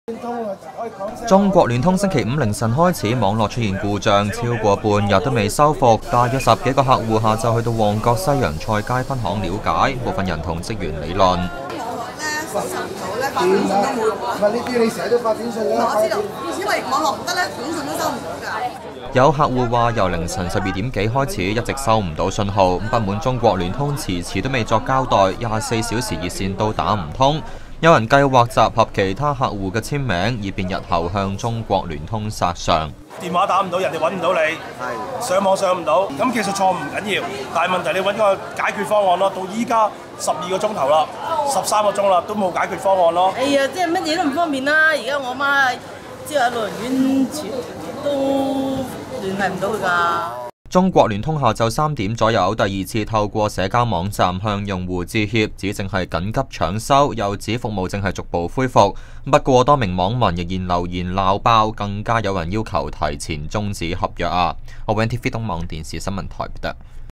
中國聯通星期五凌晨開始網絡出現故障，超過半日都未修復。大約10幾個客戶下晝去到旺角西洋菜街分行了解，部分人同職員理論。 收唔到咧，發短信都冇用啊！唔係呢啲你成日都發短信㗎。我知道，因為網絡唔得咧，短信都收唔到㗎。 有客戶話由凌晨12點幾開始一直收唔到信號，不滿中國聯通遲遲都未作交代，24小時熱線都打唔通。有人計劃集合其他客戶嘅簽名，以便日後向中國聯通索償。 電話打唔到，人哋揾唔到你，上網上唔到，咁技術錯誤唔緊要，但係問題你揾個解決方案咯。到依家12個鐘頭啦，13個鐘啦，都冇解決方案咯。 哎呀，即係乜嘢都唔方便啦！而家我媽即係喺老人院都聯繫唔到佢㗎。 中國聯通下晝3點左右第2次透過社交網站向用戶致歉，指正係緊急搶修，又指服務正係逐步恢復。不過多名網民仍然留言鬧爆，更加有人要求提前終止合約啊！我 NTV 東網電視新聞台報道。